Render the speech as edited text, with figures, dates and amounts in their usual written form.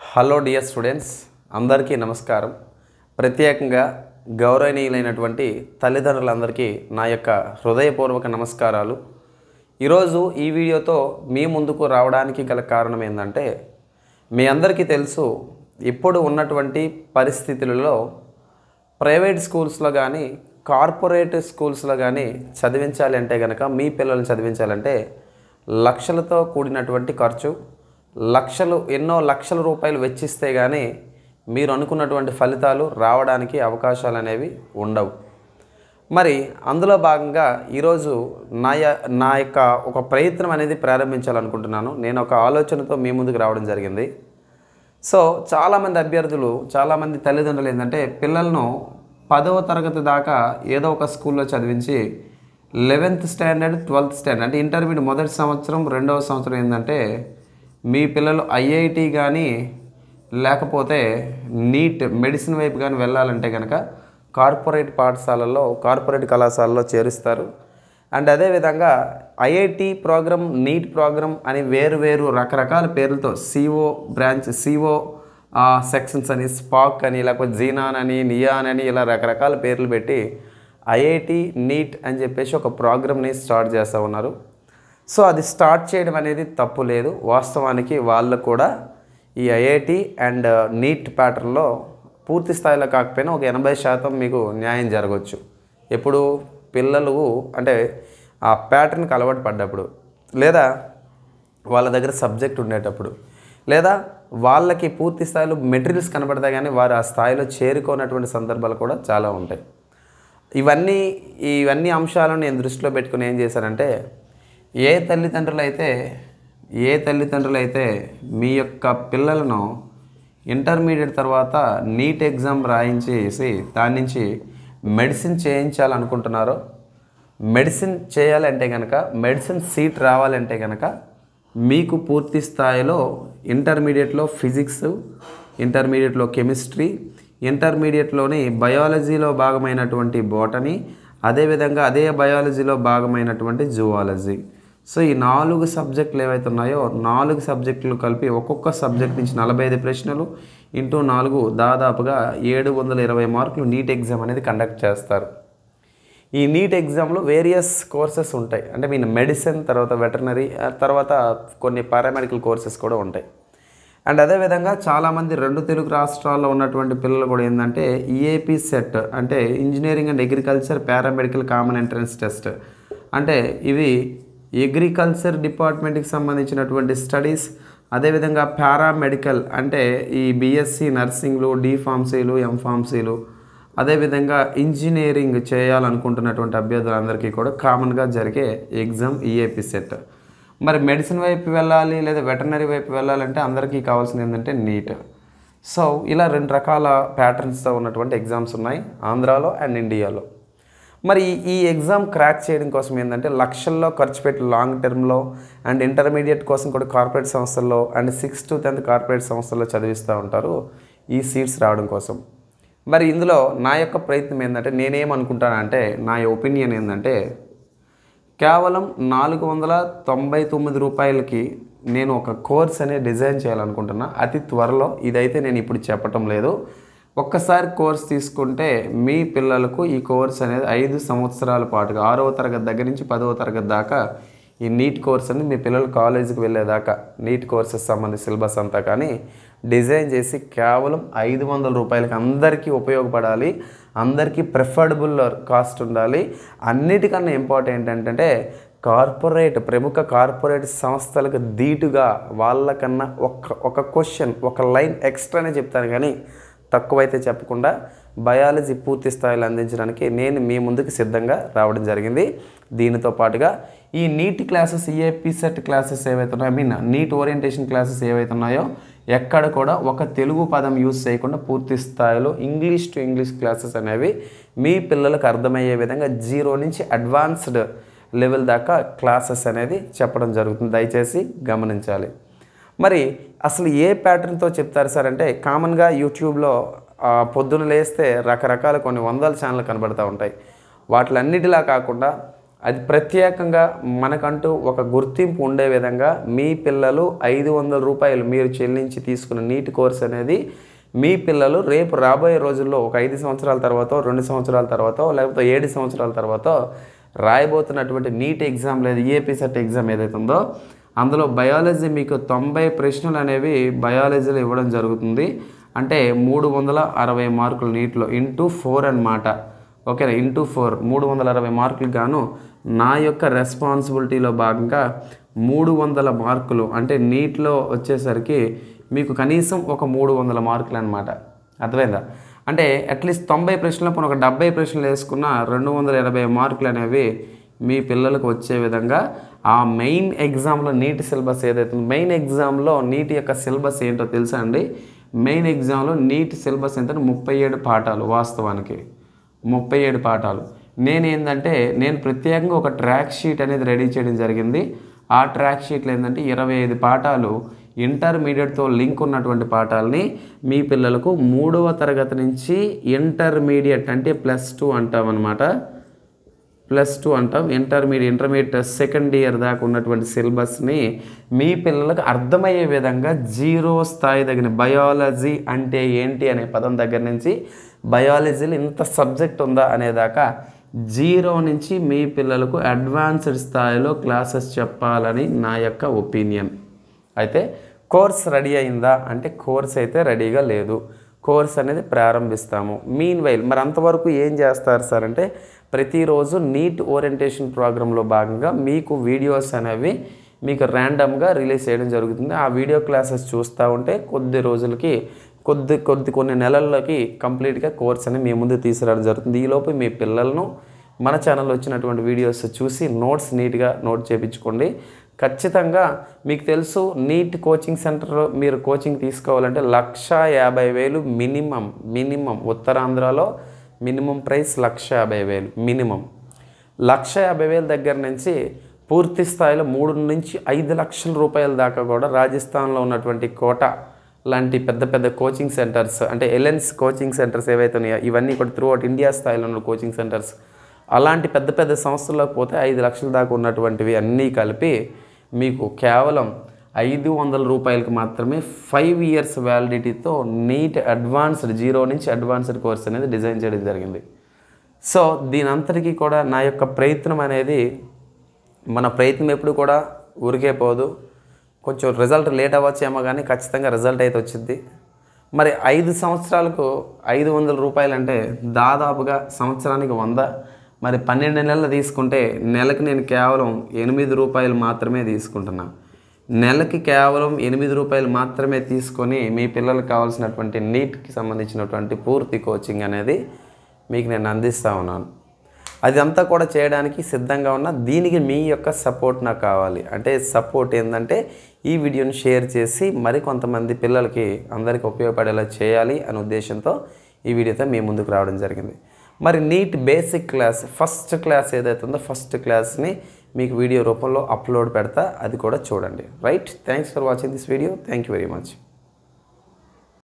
Hello dear students, అందరికీ నమస్కారం. ప్రత్యేకంగా గౌరవనీయులైనటువంటి తల్లిదండ్రులందరికీ నా యొక్క హృదయపూర్వక నమస్కారాలు. ఈరోజు ఈ వీడియోతో మీ ముందుకు రావడానికి గల కారణం ఏంటంటే, మీ అందరికీ తెలుసు, ఇప్పుడు ఉన్నటువంటి పరిస్థితులలో ప్రైవేట్ స్కూల్స్లో కానీ కార్పొరేట్ స్కూల్స్లో కానీ చదివించాలి అంటే కనుక, మీ పిల్లల్ని చదివించాలంటే లక్షలతో కూడినటువంటి ఖర్చు, ఎన్నో లక్షల రూపాయలు వెచ్చిస్తే కానీ మీరు అనుకున్నటువంటి ఫలితాలు రావడానికి అవకాశాలు అనేవి ఉండవు. మరి అందులో భాగంగా ఈరోజు నా యొక్క ఒక ప్రయత్నం అనేది ప్రారంభించాలనుకుంటున్నాను. నేను ఒక ఆలోచనతో మీ ముందుకు రావడం జరిగింది. సో చాలామంది అభ్యర్థులు, చాలామంది తల్లిదండ్రులు ఏంటంటే, పిల్లలను 10వ తరగతి దాకా ఏదో ఒక స్కూల్లో చదివించి 11th స్టాండర్డ్ 12th స్టాండర్డ్ అంటే ఇంటర్మీడియట్ మొదటి సంవత్సరం రెండవ సంవత్సరం ఏంటంటే, మీ పిల్లలు ఐఐటి కానీ లేకపోతే నీట్ మెడిసిన్ వైపు కానీ వెళ్ళాలంటే కనుక కార్పొరేట్ పాఠశాలల్లో, కార్పొరేట్ కళాశాలలో చేరుస్తారు. అండ్ అదేవిధంగా ఐఐటి ప్రోగ్రామ్, నీట్ ప్రోగ్రామ్ అని వేరు రకరకాల పేర్లతో సిఓ బ్రాంచ్, సిఓ సెక్షన్స్ అని, స్పాక్ అని, లేకపోతే జీనాన్ అని, నియాన్ అని, ఇలా రకరకాల పేర్లు పెట్టి ఐఐటి నీట్ అని చెప్పేసి ఒక ప్రోగ్రామ్ని స్టార్ట్ చేస్తూ ఉన్నారు. సో అది స్టార్ట్ చేయడం అనేది తప్పు లేదు. వాస్తవానికి వాళ్ళు కూడా ఈ ఐఐటి అండ్ నీట్ ప్యాటర్న్లో పూర్తి స్థాయిలో కాకపోయినా ఒక 80% మీకు న్యాయం జరగవచ్చు. ఎప్పుడు పిల్లలు అంటే ఆ ప్యాటర్న్కి అలవాటు పడ్డప్పుడు, లేదా వాళ్ళ దగ్గర సబ్జెక్ట్ ఉండేటప్పుడు, లేదా వాళ్ళకి పూర్తి స్థాయిలో మెటీరియల్స్ కనబడతాయి కానీ వారు ఆ స్థాయిలో చేరుకోనటువంటి సందర్భాలు కూడా చాలా ఉంటాయి. ఇవన్నీ అంశాలను నేను దృష్టిలో పెట్టుకుని ఏం చేశానంటే, ఏ తల్లిదండ్రులు అయితే మీ యొక్క పిల్లలను ఇంటర్మీడియట్ తర్వాత నీట్ ఎగ్జామ్ రాయించేసి దాని నుంచి మెడిసిన్ చేయించాలనుకుంటున్నారో, మెడిసిన్ చేయాలంటే కనుక, మెడిసిన్ సీట్ రావాలంటే కనుక మీకు పూర్తి స్థాయిలో ఇంటర్మీడియట్లో ఫిజిక్స్, ఇంటర్మీడియట్లో కెమిస్ట్రీ, ఇంటర్మీడియట్లోని బయాలజీలో భాగమైనటువంటి బోటనీ, అదేవిధంగా అదే బయాలజీలో భాగమైనటువంటి జువాలజీ. సో ఈ 4 సబ్జెక్టులు ఏవైతే ఉన్నాయో, 4 సబ్జెక్టులు కలిపి ఒక్కొక్క సబ్జెక్ట్ నుంచి 45 ప్రశ్నలు ఇంటూ 4 దాదాపుగా 720 మార్కులు నీట్ ఎగ్జామ్ అనేది కండక్ట్ చేస్తారు. ఈ నీట్ ఎగ్జామ్లో వేరియస్ కోర్సెస్ ఉంటాయి. అంటే మీ మెడిసిన్, తర్వాత వెటర్నరీ, తర్వాత కొన్ని పారామెడికల్ కోర్సెస్ కూడా ఉంటాయి. అండ్ అదేవిధంగా చాలామంది 2 తెలుగు రాష్ట్రాల్లో ఉన్నటువంటి పిల్లలు కూడా ఏంటంటే ఈఏపీ సెట్ అంటే engineering and agriculture paramedical common entrance test, అంటే ఇవి అగ్రికల్చర్ డిపార్ట్మెంట్కి సంబంధించినటువంటి స్టడీస్, అదేవిధంగా పారామెడికల్ అంటే ఈ బీఎస్సీ నర్సింగ్లు, డిఫార్మసీలు, ఎంఫార్మసీలు, అదేవిధంగా ఇంజనీరింగ్ చేయాలనుకుంటున్నటువంటి అభ్యర్థులందరికీ కూడా కామన్గా జరిగే ఎగ్జామ్ ఈఏపీ సెట్. మరి మెడిసిన్ వైపు వెళ్ళాలి లేదా వెటర్నరీ వైపు వెళ్ళాలంటే అందరికీ కావాల్సింది ఏంటంటే నీట్. సో ఇలా 2 రకాల ప్యాటర్న్స్తో ఉన్నటువంటి ఎగ్జామ్స్ ఉన్నాయి ఆంధ్రాలో అండ్ ఇండియాలో. మరి ఈ ఎగ్జామ్ క్రాక్ చేయడం కోసం ఏంటంటే లక్షల్లో ఖర్చు పెట్టి లాంగ్ టర్మ్లో అండ్ ఇంటర్మీడియట్ కోసం కూడా కార్పొరేట్ సంస్థల్లో and 6th to 10th corporate సంస్థల్లో చదివిస్తూ ఉంటారు ఈ సీట్స్ రావడం కోసం. మరి ఇందులో నా యొక్క ప్రయత్నం ఏంటంటే, నేనేమనుకుంటానంటే, నా ఒపీనియన్ ఏంటంటే, కేవలం 499 రూపాయలకి నేను ఒక కోర్స్ అనేది డిజైన్ చేయాలనుకుంటున్నా అతి త్వరలో. ఇదైతే నేను ఇప్పుడు చెప్పటం లేదు. ఒక్కసారి కోర్స్ తీసుకుంటే మీ పిల్లలకు ఈ కోర్స్ అనేది 5 సంవత్సరాల పాటుగా 6వ తరగతి దగ్గర నుంచి 10వ తరగతి దాకా ఈ నీట్ కోర్స్ అనేది మీ పిల్లలు కాలేజీకి వెళ్ళేదాకా నీట్ కోర్సెస్ సంబంధించి సిలబస్ అంతా కానీ డిజైన్ చేసి కేవలం 500 రూపాయలకి అందరికీ ఉపయోగపడాలి, అందరికీ ప్రిఫర్డబుల్ కాస్ట్ ఉండాలి. అన్నిటికన్నా ఇంపార్టెంట్ ఏంటంటే ప్రముఖ కార్పొరేట్ సంస్థలకు ధీటుగా వాళ్ళకన్నా ఒక క్వశ్చన్, ఒక లైన్ ఎక్స్ట్రానే చెప్తాను కానీ తక్కువైతే చెప్పకుండా బయాలజీ పూర్తి స్థాయిలో అందించడానికి నేను మీ ముందుకు సిద్ధంగా రావడం జరిగింది. దీనితో పాటుగా ఈ NEET classes, EAPCET classes ఏవైతే ఉన్నాయో, నీట్ ఓరియంటేషన్ క్లాసెస్ ఏవైతే ఉన్నాయో ఎక్కడ కూడా ఒక తెలుగు పదం యూజ్ చేయకుండా పూర్తి స్థాయిలో ఇంగ్లీష్ టు ఇంగ్లీష్ క్లాసెస్ అనేవి మీ పిల్లలకు అర్థమయ్యే విధంగా 0 నుంచి అడ్వాన్స్డ్ లెవెల్ దాకా క్లాసెస్ అనేది చెప్పడం జరుగుతుంది. దయచేసి గమనించాలి. మరి అసలు ఏ ప్యాటర్న్తో చెప్తారు సార్ అంటే, కామన్గా యూట్యూబ్లో పొద్దున లేస్తే రకరకాల కొన్ని వందల ఛానళ్ళు కనబడుతూ ఉంటాయి. వాటిలన్నిటిలా కాకుండా అది ప్రత్యేకంగా మనకంటూ ఒక గుర్తింపు ఉండే విధంగా మీ పిల్లలు 500 రూపాయలు మీరు చెల్లించి తీసుకున్న నీట్ కోర్స్ అనేది మీ పిల్లలు రేపు రాబోయే రోజుల్లో ఒక 5 సంవత్సరాల తర్వాత 2 సంవత్సరాల తర్వాత లేకపోతే 7 సంవత్సరాల తర్వాత రాయబోతున్నటువంటి నీట్ ఎగ్జామ్ లేదా ఈఏపీ సెట్ ఎగ్జామ్ ఏదైతే ఉందో అందులో బయాలజీ మీకు 90 ప్రశ్నలు అనేవి బయాలజీలో ఇవ్వడం జరుగుతుంది. అంటే 360 మార్కులు నీట్లో ఇంటూ 4 అన్నమాట. ఓకేనా, ఇంటూ 4 360 మార్కులు గాను నా యొక్క రెస్పాన్సిబిలిటీలో భాగంగా 300 మార్కులు అంటే నీట్లో వచ్చేసరికి మీకు కనీసం ఒక 300 మార్కులు అనమాట. అర్థమైందా? అంటే అట్లీస్ట్ 90 ప్రశ్నలు పోనీ ఒక 70 ప్రశ్నలు వేసుకున్న 280 మార్కులు అనేవి మీ పిల్లలకు వచ్చే విధంగా ఆ మెయిన్ ఎగ్జామ్లో నీట్ సిలబస్ ఏదైతే మెయిన్ ఎగ్జామ్లో నీట్ యొక్క సిలబస్ ఏంటో తెలుసా అండి? మెయిన్ ఎగ్జామ్లో నీట్ సిలబస్ ఏంటంటే 37 పాఠాలు. వాస్తవానికి 37 పాఠాలు. నేను ప్రత్యేకంగా ఒక ట్రాక్ షీట్ అనేది రెడీ చేయడం జరిగింది. ఆ ట్రాక్ షీట్లో ఏంటంటే 25 పాఠాలు ఇంటర్మీడియట్తో లింక్ ఉన్నటువంటి పాఠాలని మీ పిల్లలకు 3వ తరగతి నుంచి ఇంటర్మీడియట్ అంటే +2 అంటాం అనమాట. +2 అంటాం. ఇంటర్మీడియట్ సెకండ్ ఇయర్ దాకా ఉన్నటువంటి సిలబస్ని మీ పిల్లలకు అర్థమయ్యే విధంగా 0 స్థాయి దగ్గర బయాలజీ అంటే ఏంటి అనే పదం దగ్గర నుంచి బయాలజీలో ఇంత సబ్జెక్ట్ ఉందా అనేదాకా 0 నుంచి మీ పిల్లలకు అడ్వాన్స్డ్ స్థాయిలో క్లాసెస్ చెప్పాలని నా యొక్క ఒపీనియన్. అయితే కోర్స్ రెడీ అయిందా అంటే కోర్స్ అయితే రెడీగా లేదు. కోర్స్ అనేది ప్రారంభిస్తాము. మీన్ వైల్ మరి అంతవరకు ఏం చేస్తారు సార్ అంటే ప్రతిరోజు నీట్ ఓరియంటేషన్ ప్రోగ్రాంలో భాగంగా మీకు వీడియోస్ అనేవి మీకు ర్యాండమ్గా రిలీజ్ చేయడం జరుగుతుంది. ఆ వీడియో క్లాసెస్ చూస్తూ ఉంటే కొద్ది రోజులకి కొన్ని నెలల్లోకి కంప్లీట్గా కోర్స్ అనేది మీ ముందు తీసుకురావడం జరుగుతుంది. ఈలోపు మీ పిల్లలను మన ఛానల్లో వచ్చినటువంటి వీడియోస్ చూసి నోట్స్ నీట్గా నోట్ చేయించుకోండి. ఖచ్చితంగా మీకు తెలుసు నీట్ కోచింగ్ సెంటర్లో మీరు కోచింగ్ తీసుకోవాలంటే 1,50,000 మినిమం. ఉత్తరాంధ్రలో మినిమం ప్రైస్ 1,50,000 మినిమం. 1,50,000 దగ్గర నుంచి పూర్తి స్థాయిలో 3 నుంచి 5 లక్షల రూపాయల దాకా కూడా రాజస్థాన్లో ఉన్నటువంటి కోటా లాంటి పెద్ద కోచింగ్ సెంటర్స్ అంటే ఎలెన్స్ కోచింగ్ సెంటర్స్ ఏవైతే ఉన్నాయో ఇవన్నీ కూడా త్రూఅవుట్ ఇండియా స్థాయిలో ఉన్న కోచింగ్ సెంటర్స్ అలాంటి పెద్ద సంస్థల్లోకి పోతే 5 లక్షల దాకా ఉన్నటువంటివి అన్నీ కలిపి మీకు కేవలం 500 రూపాయలకి మాత్రమే 5 ఇయర్స్ వ్యాలిడిటీతో నీట్ అడ్వాన్స్డ్ 0 నుంచి అడ్వాన్స్డ్ కోర్స్ అనేది డిజైన్ చేయడం జరిగింది. సో దీని అంతటికీ కూడా నా యొక్క ప్రయత్నం అనేది మన ప్రయత్నం ఎప్పుడు కూడా ఊరికే పోదు. కొంచెం రిజల్ట్ లేట్ అవ్వచ్చేమో కానీ ఖచ్చితంగా రిజల్ట్ అయితే వచ్చింది. మరి 5 సంవత్సరాలకు 500 రూపాయలు అంటే దాదాపుగా సంవత్సరానికి 100. మరి 12 నెలలు తీసుకుంటే నెలకు నేను కేవలం 8 రూపాయలు మాత్రమే తీసుకుంటున్నా. నెలకి కేవలం 8 రూపాయలు మాత్రమే తీసుకొని మీ పిల్లలకు కావాల్సినటువంటి నీట్కి సంబంధించినటువంటి పూర్తి కోచింగ్ అనేది మీకు నేను అందిస్తూ ఉన్నాను. అదంతా కూడా చేయడానికి సిద్ధంగా ఉన్నా. దీనికి మీ యొక్క సపోర్ట్ నాకు కావాలి. అంటే సపోర్ట్ ఏంటంటే ఈ వీడియోని షేర్ చేసి మరి కొంతమంది పిల్లలకి అందరికీ ఉపయోగపడేలా చేయాలి అనే ఉద్దేశంతో ఈ వీడియోతో మీ ముందుకు రావడం జరిగింది. మరి NEET basic class first class ఏదైతే ఉందో ఫస్ట్ క్లాస్ని మీకు వీడియో రూపంలో అప్లోడ్ పెడతా, అది కూడా చూడండి. Right, thanks for watching this video. Thank you very much.